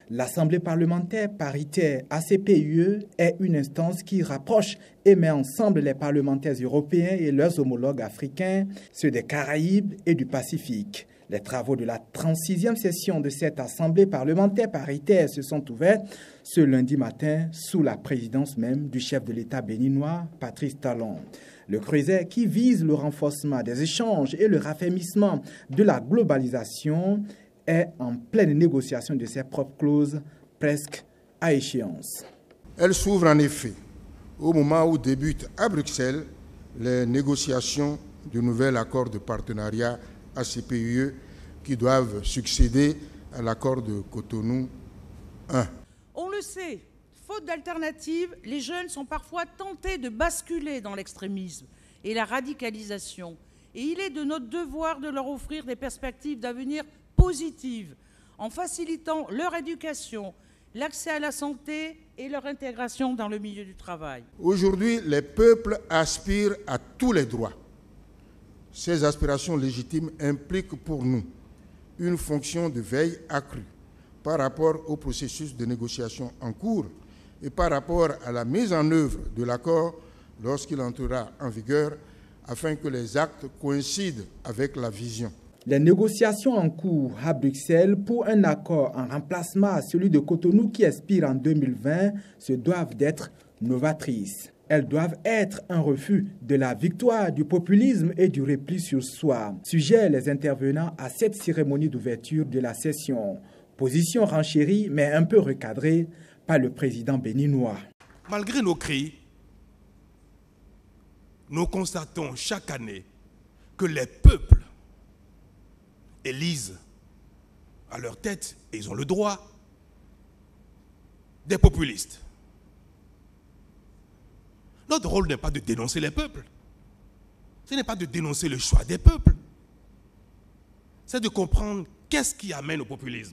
L'Assemblée parlementaire paritaire ACP-UE est une instance qui rapproche et met ensemble les parlementaires européens et leurs homologues africains, ceux des Caraïbes et du Pacifique. Les travaux de la 36e session de cette Assemblée parlementaire paritaire se sont ouverts ce lundi matin sous la présidence même du chef de l'État béninois, Patrice Talon. Le creuset qui vise le renforcement des échanges et le raffermissement de la globalisation est en pleine négociation de ses propres clauses, presque à échéance. Elle s'ouvre en effet au moment où débutent à Bruxelles les négociations du nouvel accord de partenariat ACP-UE qui doivent succéder à l'accord de Cotonou 1. On le sait, faute d'alternative, les jeunes sont parfois tentés de basculer dans l'extrémisme et la radicalisation. Et il est de notre devoir de leur offrir des perspectives d'avenir positives en facilitant leur éducation, l'accès à la santé et leur intégration dans le milieu du travail. Aujourd'hui, les peuples aspirent à tous les droits. Ces aspirations légitimes impliquent pour nous une fonction de veille accrue par rapport au processus de négociation en cours et par rapport à la mise en œuvre de l'accord lorsqu'il entrera en vigueur, afin que les actes coïncident avec la vision. Les négociations en cours à Bruxelles pour un accord en remplacement à celui de Cotonou qui expire en 2020 se doivent d'être novatrices. Elles doivent être un refus de la victoire du populisme et du repli sur soi. Sujet les intervenants à cette cérémonie d'ouverture de la session. Position renchérie mais un peu recadrée par le président béninois. Malgré nos cris, nous constatons chaque année que les peuples élisent à leur tête, et ils ont le droit, des populistes. Notre rôle n'est pas de dénoncer les peuples. Ce n'est pas de dénoncer le choix des peuples. C'est de comprendre qu'est-ce qui amène au populisme.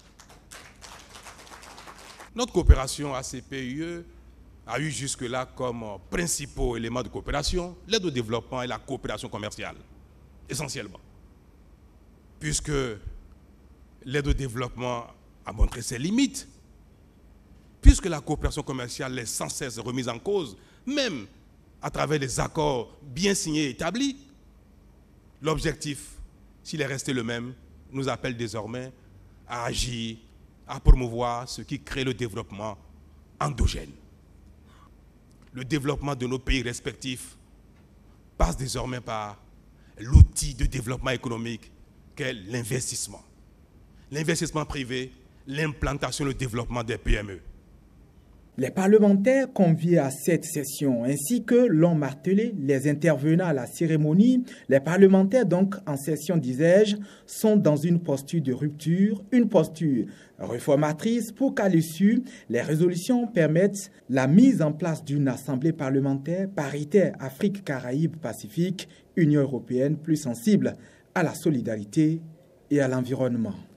Notre coopération ACP-UE a eu jusque-là comme principaux éléments de coopération l'aide au développement et la coopération commerciale, essentiellement. Puisque l'aide au développement a montré ses limites, puisque la coopération commerciale est sans cesse remise en cause, même à travers des accords bien signés et établis, l'objectif, s'il est resté le même, nous appelle désormais à agir, à promouvoir ce qui crée le développement endogène. Le développement de nos pays respectifs passe désormais par l'outil de développement économique qu'est l'investissement. L'investissement privé, l'implantation et le développement des PME. Les parlementaires conviés à cette session, ainsi que l'ont martelé les intervenants à la cérémonie, les parlementaires donc en session, disais-je, sont dans une posture de rupture, une posture réformatrice pour qu'à l'issue, les résolutions permettent la mise en place d'une assemblée parlementaire paritaire Afrique, Caraïbes, Pacifique, Union européenne plus sensible à la solidarité et à l'environnement.